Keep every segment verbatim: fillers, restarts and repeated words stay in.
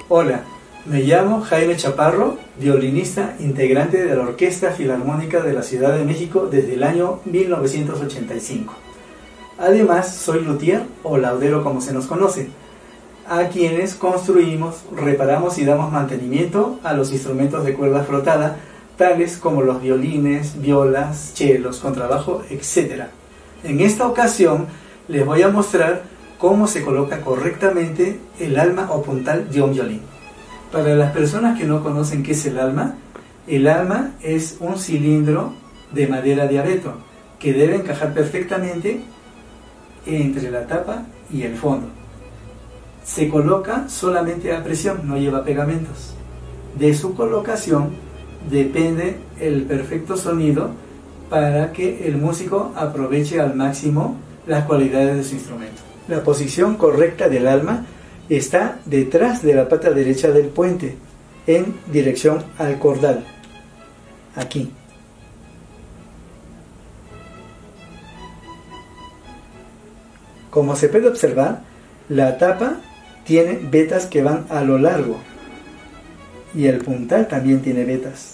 Hola, me llamo Jaime Chaparro, violinista integrante de la Orquesta Filarmónica de la Ciudad de México desde el año mil novecientos ochenta y cinco. Además, soy luthier o laudero como se nos conoce, a quienes construimos, reparamos y damos mantenimiento a los instrumentos de cuerda frotada, tales como los violines, violas, chelos, contrabajo, etcétera. En esta ocasión les voy a mostrar cómo se coloca correctamente el alma o puntal de un violín. Para las personas que no conocen qué es el alma, el alma es un cilindro de madera de abeto que debe encajar perfectamente entre la tapa y el fondo. Se coloca solamente a presión, no lleva pegamentos. De su colocación depende el perfecto sonido para que el músico aproveche al máximo las cualidades de su instrumento. La posición correcta del alma está detrás de la pata derecha del puente, en dirección al cordal, aquí. Como se puede observar, la tapa tiene vetas que van a lo largo y el puntal también tiene vetas.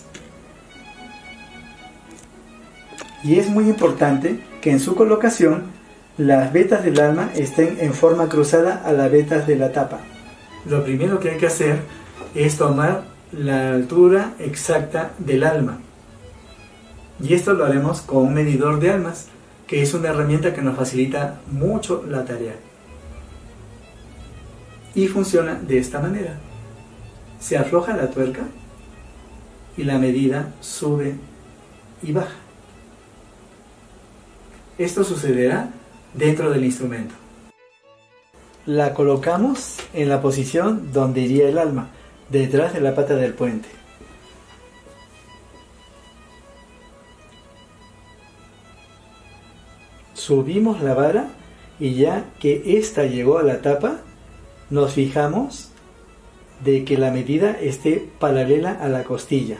Y es muy importante que en su colocación las vetas del alma estén en forma cruzada a las vetas de la tapa. Lo primero que hay que hacer es tomar la altura exacta del alma. Y esto lo haremos con un medidor de almas, que es una herramienta que nos facilita mucho la tarea. Y funciona de esta manera. Se afloja la tuerca y la medida sube y baja. Esto sucederá dentro del instrumento. La colocamos en la posición donde iría el alma, detrás de la pata del puente. Subimos la vara y ya que ésta llegó a la tapa, nos fijamos de que la medida esté paralela a la costilla.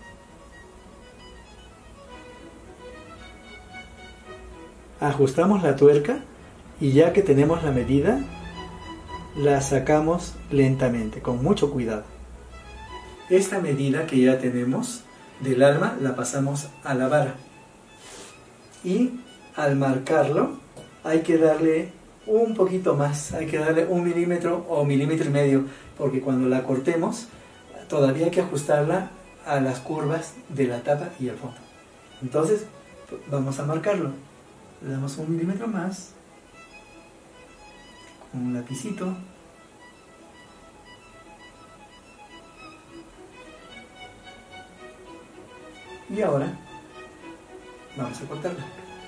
Ajustamos la tuerca y ya que tenemos la medida, la sacamos lentamente, con mucho cuidado. Esta medida que ya tenemos del alma la pasamos a la vara y al marcarlo hay que darle un poquito más, hay que darle un milímetro o milímetro y medio, porque cuando la cortemos todavía hay que ajustarla a las curvas de la tapa y el fondo. Entonces vamos a marcarlo. Le damos un milímetro más con un lapicito y ahora vamos a cortarla.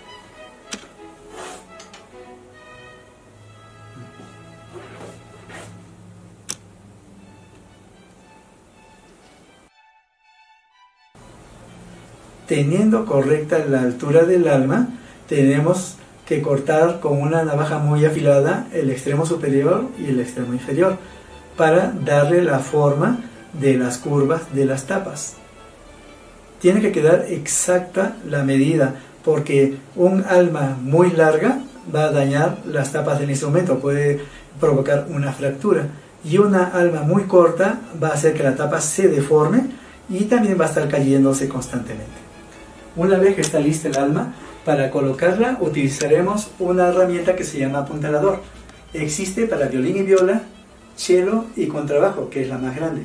Teniendo correcta la altura del alma, tenemos que cortar con una navaja muy afilada el extremo superior y el extremo inferior para darle la forma de las curvas de las tapas. Tiene que quedar exacta la medida, porque un alma muy larga va a dañar las tapas del instrumento, puede provocar una fractura, y una alma muy corta va a hacer que la tapa se deforme y también va a estar cayéndose constantemente. Una vez que está lista el alma, para colocarla utilizaremos una herramienta que se llama apuntalador. Existe para violín y viola, cello y contrabajo, que es la más grande.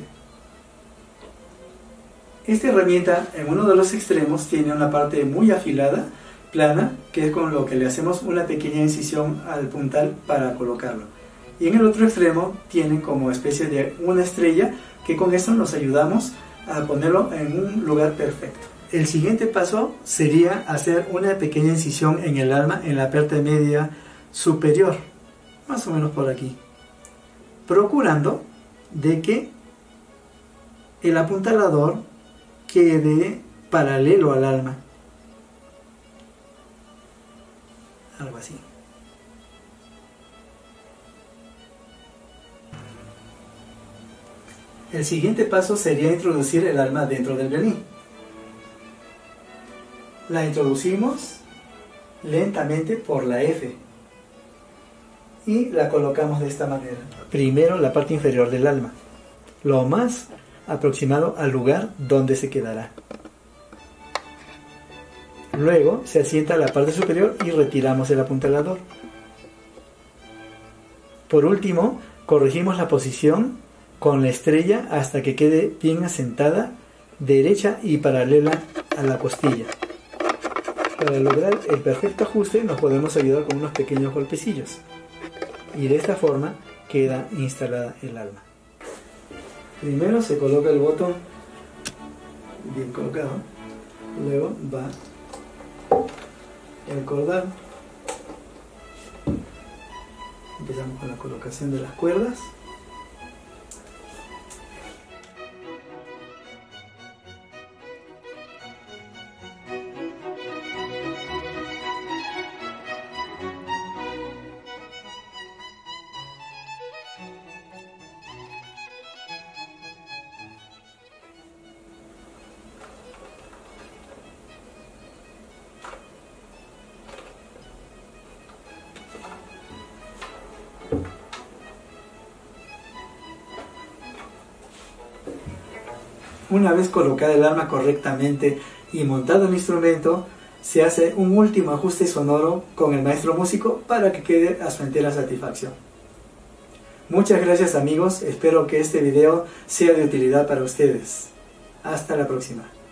Esta herramienta en uno de los extremos tiene una parte muy afilada, plana, que es con lo que le hacemos una pequeña incisión al puntal para colocarlo. Y en el otro extremo tiene como especie de una estrella, que con esto nos ayudamos a ponerlo en un lugar perfecto. El siguiente paso sería hacer una pequeña incisión en el alma en la parte media superior, más o menos por aquí, procurando de que el apuntalador quede paralelo al alma, algo así. El siguiente paso sería introducir el alma dentro del violín. La introducimos lentamente por la F y la colocamos de esta manera. Primero la parte inferior del alma, lo más aproximado al lugar donde se quedará. Luego se asienta la parte superior y retiramos el apuntalador. Por último, corregimos la posición con la estrella hasta que quede bien asentada, derecha y paralela a la costilla. Para lograr el perfecto ajuste nos podemos ayudar con unos pequeños golpecillos. Y de esta forma queda instalada el alma. Primero se coloca el botón bien colocado, luego va el cordal. Empezamos con la colocación de las cuerdas. Una vez colocada el arma correctamente y montado el instrumento, se hace un último ajuste sonoro con el maestro músico para que quede a su entera satisfacción. Muchas gracias amigos, espero que este video sea de utilidad para ustedes. Hasta la próxima.